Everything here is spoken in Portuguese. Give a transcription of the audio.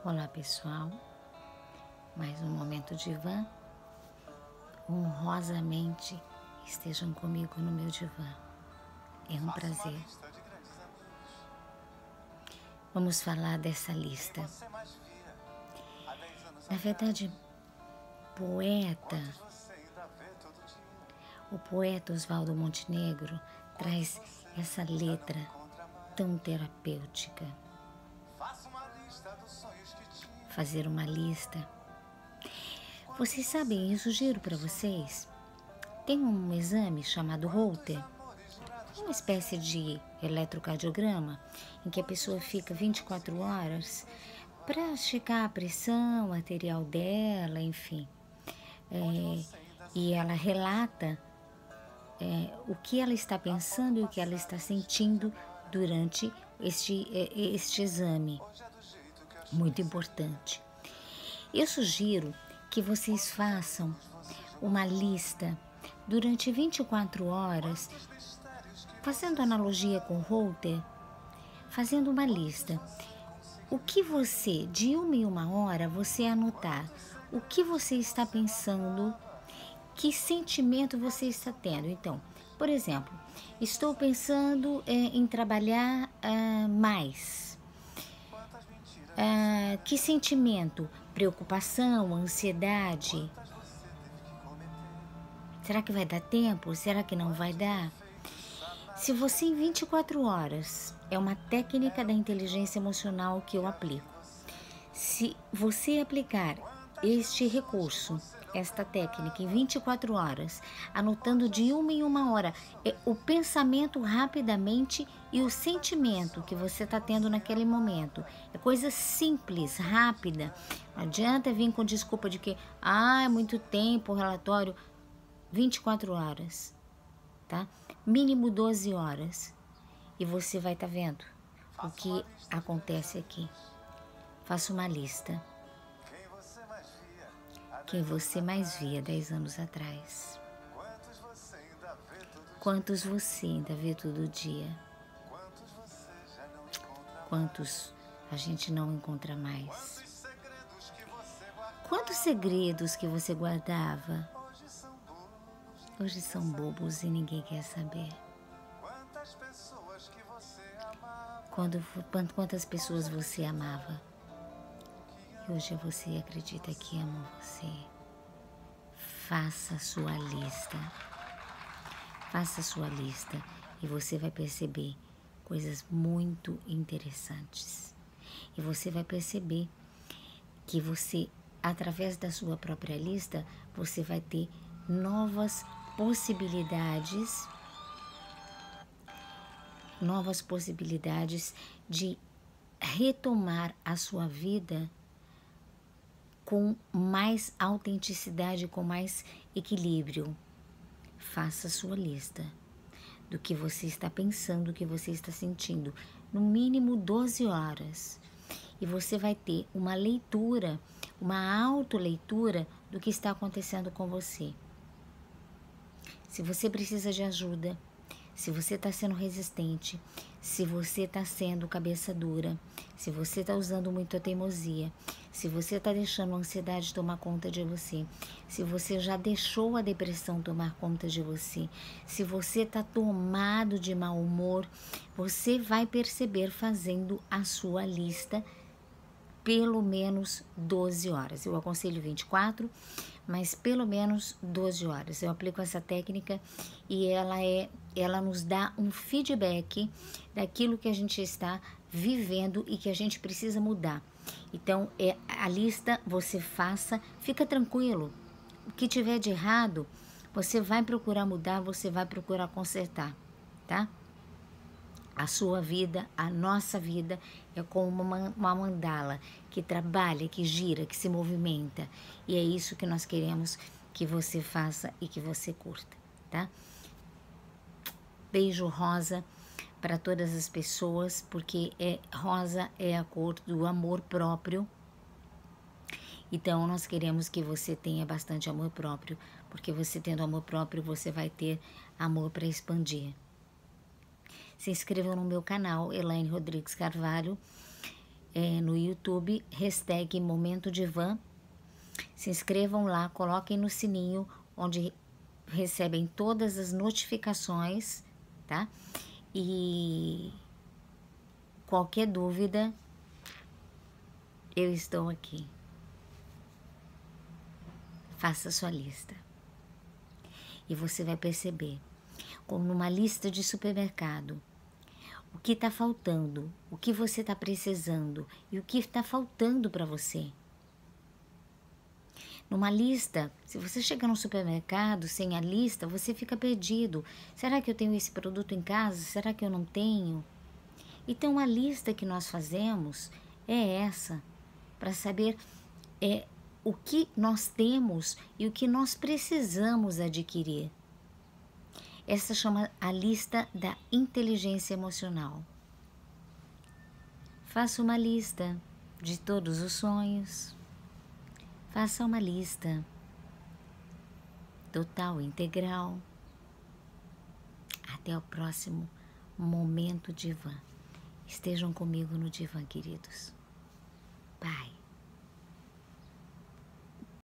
Olá pessoal, mais um momento divã. Honrosamente estejam comigo no meu divã. É um prazer. Vamos falar dessa lista. Na verdade, o poeta Oswaldo Montenegro traz essa letra tão terapêutica. Fazer uma lista. Vocês sabem, eu sugiro para vocês, tem um exame chamado Holter, uma espécie de eletrocardiograma, em que a pessoa fica 24 horas para checar a pressão arterial dela, enfim. E ela relata o que ela está pensando e o que ela está sentindo durante este exame. Muito importante. Eu sugiro que vocês façam uma lista durante 24 horas, fazendo analogia com o Holter, fazendo uma lista. O que você, de uma em uma hora, você anotar o que você está pensando, que sentimento você está tendo. Então, por exemplo, estou pensando em trabalhar mais. Que sentimento? Preocupação, ansiedade? Será que vai dar tempo? Será que não vai dar? Se você em 24 horas, é uma técnica da inteligência emocional que eu aplico. Se você aplicar este recurso, esta técnica em 24 horas, anotando de uma em uma hora o pensamento rapidamente e o sentimento que você está tendo naquele momento. É coisa simples, rápida. Não adianta vir com desculpa de que é muito tempo o relatório. 24 horas, tá? Mínimo 12 horas. E você vai estar vendo o que acontece aqui. Faça uma lista. Quem você mais via 10 anos atrás? Quantos você ainda vê todo dia? Quantos a gente não encontra mais? Quantos segredos que você guardava hoje são bobos e ninguém quer saber? Quantas pessoas você amava? E hoje você acredita que ama você? Faça sua lista. Faça sua lista e você vai perceber coisas muito interessantes. E você vai perceber que você, através da sua própria lista, você vai ter novas possibilidades de retomar a sua vida com mais autenticidade, com mais equilíbrio. Faça sua lista do que você está pensando, do que você está sentindo, no mínimo 12 horas. E você vai ter uma leitura, uma autoleitura do que está acontecendo com você. Se você precisa de ajuda, se você está sendo resistente, se você está sendo cabeça dura, se você está usando muito a teimosia, se você está deixando a ansiedade tomar conta de você, se você já deixou a depressão tomar conta de você, se você está tomado de mau humor, você vai perceber fazendo a sua lista pelo menos 12 horas. Eu aconselho 24, mas pelo menos 12 horas. Eu aplico essa técnica e ela nos dá um feedback daquilo que a gente está vivendo e que a gente precisa mudar. Então, a lista você faça, fica tranquilo. O que tiver de errado, você vai procurar mudar, você vai procurar consertar, tá? A sua vida, a nossa vida é como uma mandala que trabalha, que gira, que se movimenta. E é isso que nós queremos que você faça e que você curta, tá? Beijo rosa para todas as pessoas, porque rosa é a cor do amor próprio. Então, nós queremos que você tenha bastante amor próprio, porque você tendo amor próprio, você vai ter amor para expandir. Se inscrevam no meu canal, Elaine Rodrigues Carvalho, no YouTube, hashtag Momento Divã. Se inscrevam lá, coloquem no sininho, onde recebem todas as notificações, tá? E qualquer dúvida, eu estou aqui. Faça sua lista. E você vai perceber, como numa lista de supermercado, o que está faltando, o que você está precisando e o que está faltando para você. Numa lista, se você chegar no supermercado sem a lista, você fica perdido. Será que eu tenho esse produto em casa? Será que eu não tenho? Então, a lista que nós fazemos é essa, para saber o que nós temos e o que nós precisamos adquirir. Essa chama a lista da inteligência emocional. Faça uma lista de todos os sonhos. Faça uma lista total, integral. Até o próximo Momento Divã. Estejam comigo no divã, queridos. Bye.